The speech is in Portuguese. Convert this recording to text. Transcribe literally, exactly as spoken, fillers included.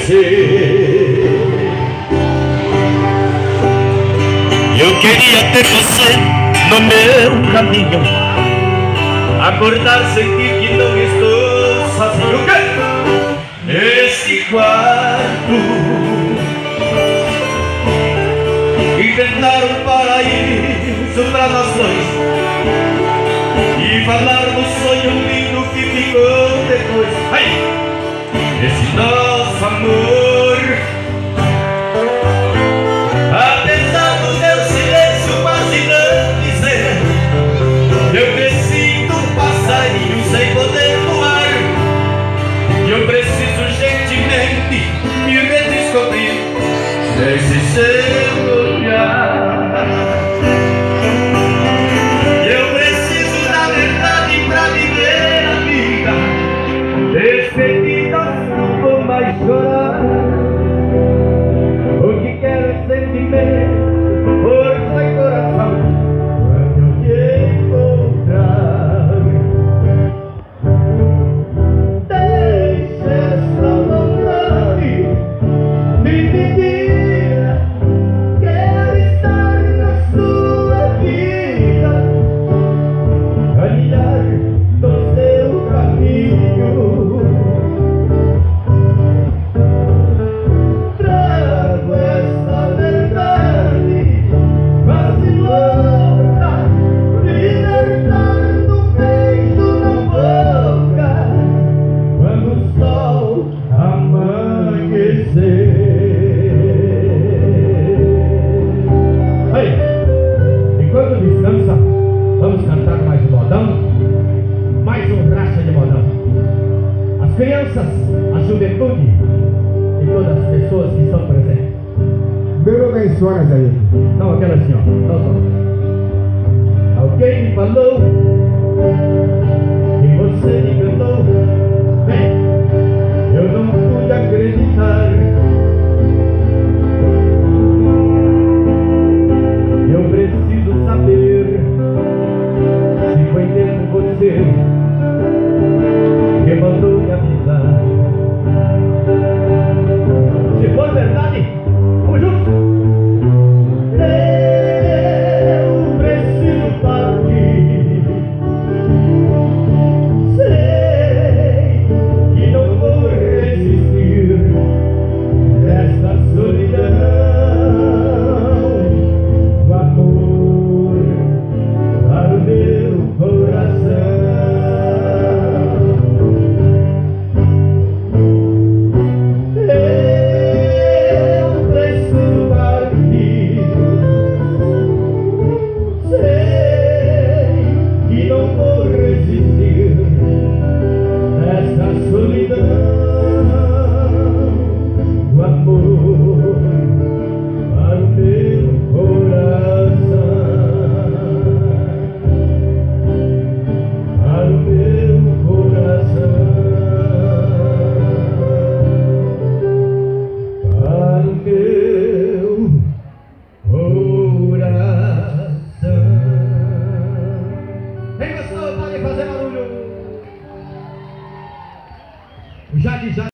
esquecer. Eu queria ter você no meu caminho, acordar, sentir que não estou sozinho. O quê? Nesse quarto, inventar um paraíso pra nós dois e falar do sonho lindo que ficou depois. Ai! Esse nosso amor, apesar do meu silêncio quase não dizer, eu me sinto um passarinho sem poder voar, e eu preciso gentilmente me redescobrir nesse seu olhar. Eu preciso da verdade pra viver a vida, despedidas não vou mais chorar. O que quero é sentimento, força e coração, quando eu te encontrar. Deixa essa vontade de pedir, quero estar na sua vida, caminhar no seu caminho. Trago essa verdade quase louca, libertando um beijo na boca quando o sol amanhecer. Aí, enquanto descansa, vamos cantar mais um modão, mais um racha de modão. As crianças, a juventude e todas as pessoas que estão presentes. Meu nome é Soares aí. Não, aquela assim, ó. Não, só. Alguém me falou que você me enganou. Bem, eu não pude acreditar. Eu preciso saber se foi mesmo você que mandou me avisar. Se for verdade, vamos juntos. Eu preciso partir. Sei que não vou resistir nesta solidão. O amor para o meu coração. Eu preciso partir. Sei que não vou resistir nesta solidão. O amor para o meu coração, para o meu coração, para o meu coração. Quem gostou, pode fazer barulho. O Jade Já